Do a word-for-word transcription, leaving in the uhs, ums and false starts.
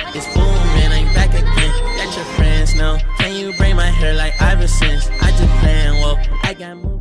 It's booming, I'm back again. Let your friends know. Can you braid my hair like Iverson's? I just playing, well, I got moved.